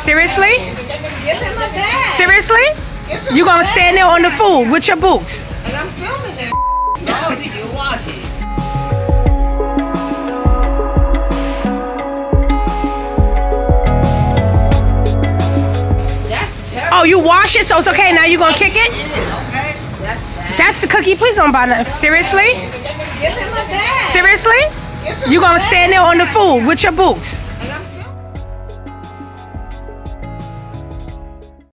Seriously? Give him a bag. Seriously? You gonna stand there on the food with your boots? And I'm filming that. Oh, you watch it. That's terrible. Oh, you wash it, so it's okay. Now you gonna kick it? Okay, that's bad. That's the cookie. Please don't buy nothing. Seriously? Give him a bag. Seriously? You gonna stand there on the food with your boots?